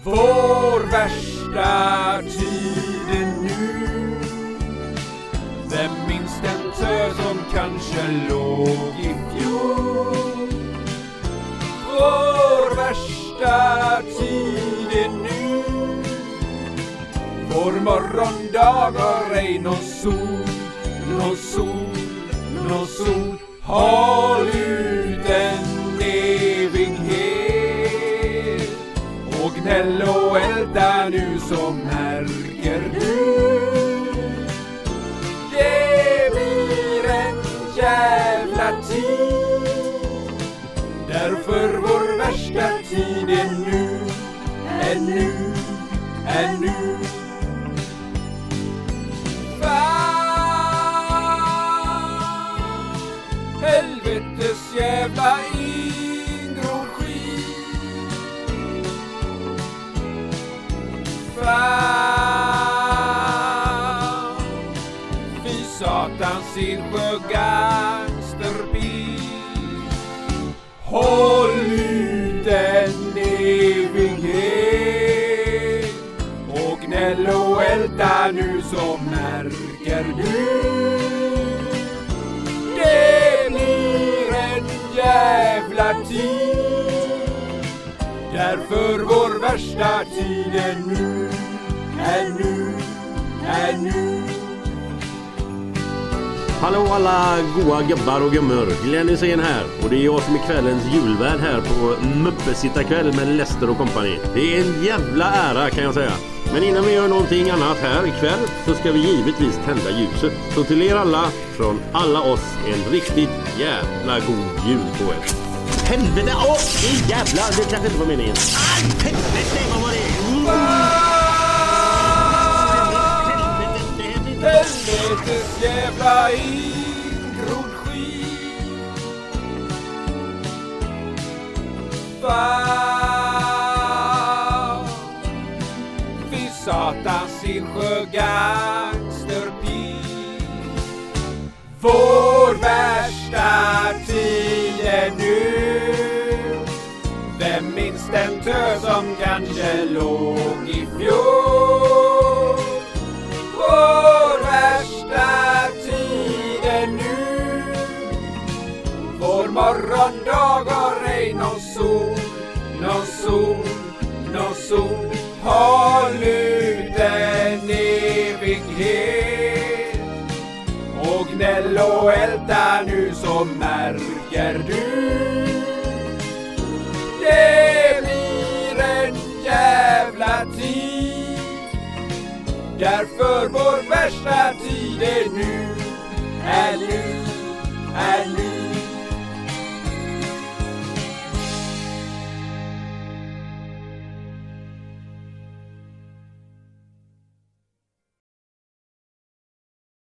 Vår värsta tid är nu. Vem minns den tö som kanske låg i fjol? Vår värsta tid är nu. Vår morgondag har ej någon sol, någon sol, någon sol. Håll ut en evighet och gnäll och älta nu, så märker du. Det blir en jävla tid. Därför vår värsta tid är nu, är nu, är nu. Helvetes jävla ingrodd skit. Fan, fy satans insjö gangsterbil. Håll ut en evighet och gnäll och älta nu, så märker du. Det blir en jävla tid. Därför vår värsta tid är nu, är nu, är nu. Hallå alla goa gubbar och gummor, Glenn Hysén här. Och det är jag som är kvällens julvärd här på Muppesittarkväll med Lester och kompani. Det är en jävla ära, kan jag säga. Men innan vi gör någonting annat här ikväll så ska vi givetvis tända ljuset. Så till er alla, från alla oss, en riktigt jävla god jul på er. Helvete, jävlar, det kanske inte var meningen. Helvete, vad var det? Helvetes jävla ingrodd skit. Fan, fy satans insjö gangsterpil. Vår värsta tid är nu. Vem minns den tö som kanske låg i fjol? Vår värsta tid är nu. Vår morgondag har ej någon sol, någon sol, någon sol. Håll ut en evighet och gnäll och älta nu, så märker du. Det blir en jävla tid. Därför vår värsta tid är nu.